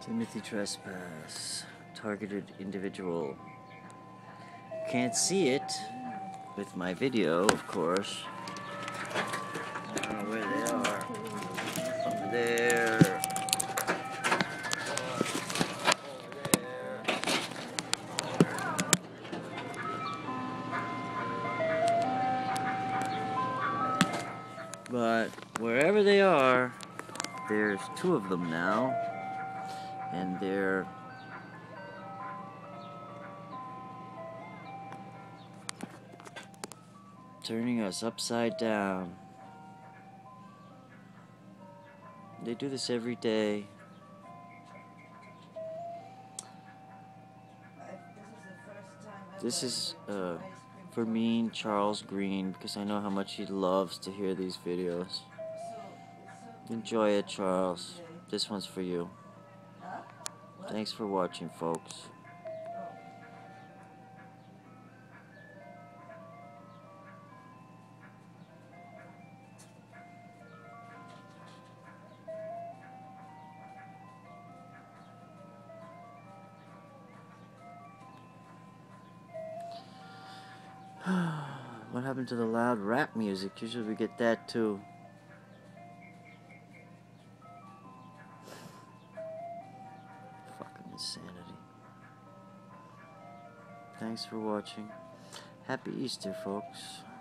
Timothytrespas, targeted individual. Can't see it with my video, of course. I don't know where they are. Over there. Over there. But wherever they are, there's two of them now, and they're turning us upside down. They do this every day. This is for me, Charles Green, because I know how much he loves to hear these videos. Enjoy it, Charles. This one's for you. Thanks for watching, folks. What happened to the loud rap music? Usually we get that too. Fucking insanity. Thanks for watching. Happy Easter, folks.